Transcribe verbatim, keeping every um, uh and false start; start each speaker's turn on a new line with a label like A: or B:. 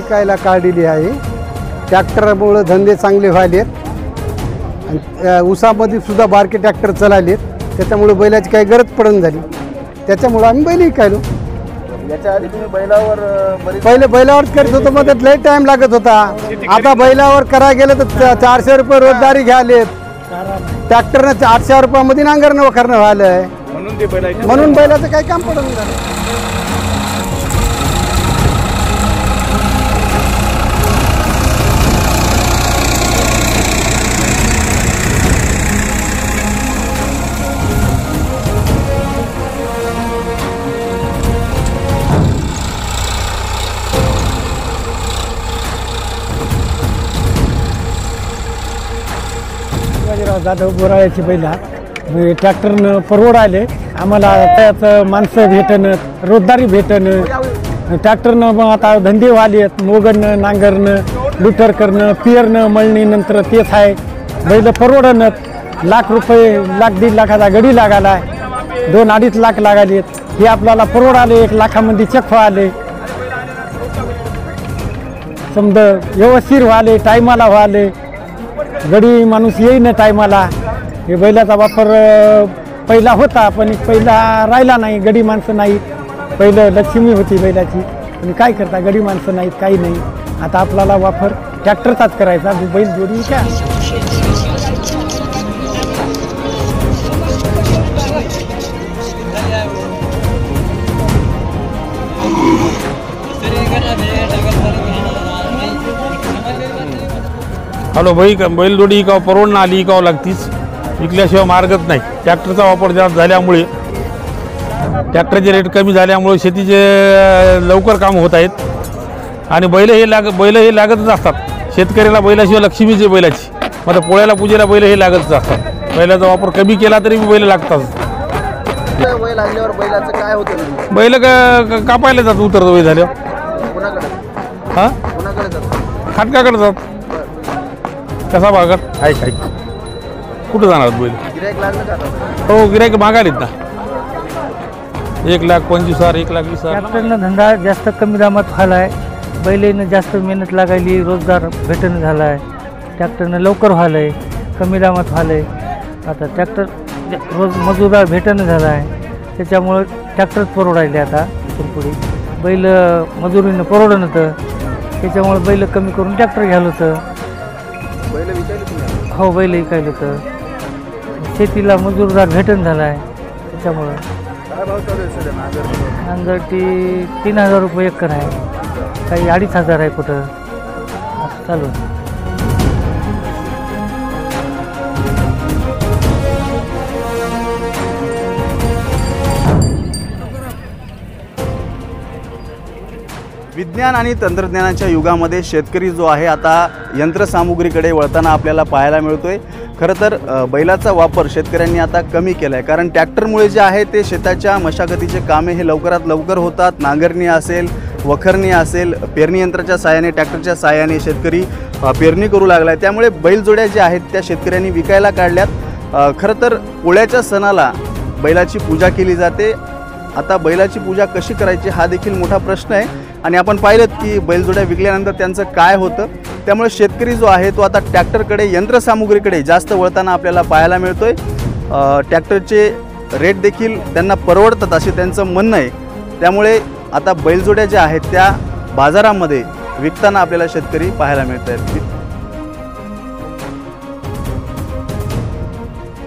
A: विकायला काढलेली आहे। ट्रॅक्टरमुळे धंदे चांगले व्हायलेत आणि ऊसामध्ये सुद्धा बारके ट्रॅक्टर चाललेत, त्याच्यामुळे बैलाची काही गरज पडून झाली, त्याच्यामुळे आम्ही बैल विकायलो।
B: याच्या आधी तुम्ही बैलावर
A: पहिले बैलावर करत होतो, मग त्यात लय टाइम लागत होता। आता बैलावर करा गेलं तर चारशे रुपये रोजदारी घ्यालेत, ट्रॅक्टरनं आठशे रुपयामध्ये नांगरणं वखरणं व्हायलंय, म्हणून बैलाचं काही काम पडून झालं।
C: जाधव बोराळ्याची बैला ट्रॅक्टरनं परवडायले आम्हाला, त्याचं माणसं भेटणं, रोजदारी भेटणं, ट्रॅक्टरनं मग आता धंदे व्हाले आहेत, मोगणं, नांगरणं, लुटर करणं, पियरणं, मळणी नंतर तेच आहे। बैल परवडणं, लाख रुपये लाख दीड लाखाचा गडी लागाला, दोन अडीच लाख लागाले, हे आपल्याला परवडाले, एक लाखामध्ये चक्क व्हाले, समजा व्यवस्थित व्हाले, टायमाला व्हाले, गडी माणूस येईन टायमाला। हे बैलाचा वापर पहिला होता, पण पहिला राहिला नाही, गडी माणसं नाही, पहिलं लक्ष्मी होती बैलाची, पण काय करता गडी माणसं नाहीत, काही नाही। आता आपल्याला वापर ट्रॅक्टरचाच करायचा, बैल जोडी का।
D: हॅलो भाई, बैलजोडी इकावं परवडणं आली, इकावं लागतीच, विकल्याशिवाय मार्गच नाही। ट्रॅक्टरचा वापर जास्त झाल्यामुळे, ट्रॅक्टरचे रेट कमी झाल्यामुळे शेतीचे लवकर काम होत आहेत आणि बैल हे लाग बैल हे लागतच असतात। शेतकऱ्याला बैलाशिवाय लक्ष्मीच आहे बैलाची, मग पोळ्याला पूजेला बैल हे लागतच असतात। बैलाचा वापर कमी केला तरी बैल लागतात।
B: बैल आणल्यावर बैलाचं काय होतं?
D: बैल का कापायला जातात उतरतो बैल झाल्यावर।
B: कोणाकडे?
D: हां,
B: कोणाकडे जातात?
D: खाटकाकडे जातात। कसा भागात आहे काय, कुठं जाणार बैल?
B: गिऱ्हाईक लागलं का आता?
D: हो, गिऱ्हाईक मागायलेत ना, एक लाख पंचवीस हजार, एक लाख वीस हजार।
C: ट्रॅक्टरनं धंदा जास्त कमी दामात व्हायला आहे, बैलेनं जास्त मेहनत लागायली, रोजगार भेटणं झाला आहे, ट्रॅक्टरनं लवकर व्हायलं आहे, कमी दामात व्हायलं आहे। आता ट्रॅक्टर रोज मजुरार भेटणं झाला आहे, त्याच्यामुळं ट्रॅक्टरच परवडायले आता इथून पुढे। बैल मजुरीनं परवडणं होतं, त्याच्यामुळं बैल कमी करून ट्रॅक्टर घ्यायला होतं।
B: बैल विकायला तुम्ही?
C: हो, बैल विकायला होतं, शेतीला मजूरदार भेटण झाला आहे, त्याच्यामुळं।
B: काय भाव चालू आहे सध्या नांगर?
C: नांगरटी तीन हजार रुपये एकर आहे, काही अडीच हजार आहे, कुठं असं चालू आहे।
B: विज्ञान आणि तंत्रज्ञानाच्या युगामध्ये शेतकरी जो आहे आता यंत्रसामुग्रीकडे वळताना आपल्याला पाहायला मिळतोय। खरं तर बैलाचा वापर शेतकऱ्यांनी आता कमी केला आहे, कारण ट्रॅक्टरमुळे जे आहे ते शेताच्या मशागतीचे कामे हे लवकरात लवकर होतात। नांगरणी असेल, वखरणी असेल, पेरणी यंत्राच्या साहाय्याने, ट्रॅक्टरच्या साहाय्याने शेतकरी पेरणी करू लागला आहे, त्यामुळे बैलजोड्या ज्या आहेत त्या शेतकऱ्यांनी विकायला काढल्यात। खरं तर पोळ्याच्या सणाला बैलाची पूजा केली जाते, आता बैलाची पूजा कशी करायची हा देखील मोठा प्रश्न आहे आणि आपण पाहिलं की बैलजोड्या विकल्यानंतर त्यांचं काय होतं। त्यामुळे शेतकरी जो आहे तो आता ट्रॅक्टरकडे, यंत्रसामुग्रीकडे जास्त वळताना आपल्याला पाहायला मिळतोय। ट्रॅक्टरचे रेट देखील त्यांना परवडतात असे त्यांचं म्हणणं आहे, त्यामुळे आता बैलजोड्या ज्या आहेत त्या बाजारामध्ये विकताना आपल्याला शेतकरी पाहायला मिळत आहेत।